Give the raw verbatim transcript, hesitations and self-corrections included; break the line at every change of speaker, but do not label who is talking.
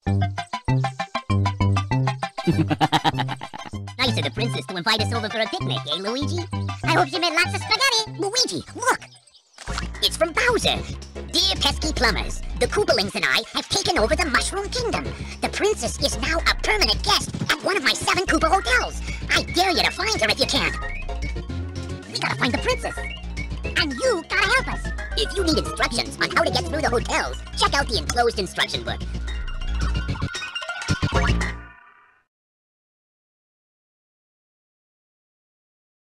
Nice of the princess to invite us over for a picnic, eh, Luigi? I hope she made lots of spaghetti. Luigi, look! It's from Bowser. Dear pesky plumbers, the Koopalings and I have taken over the Mushroom Kingdom. The princess is now a permanent guest at one of my seven Koopa hotels. I dare you to find her if you can. We gotta find the princess. And you gotta help us. If you need instructions on how to get through the hotels, check out the enclosed instruction book.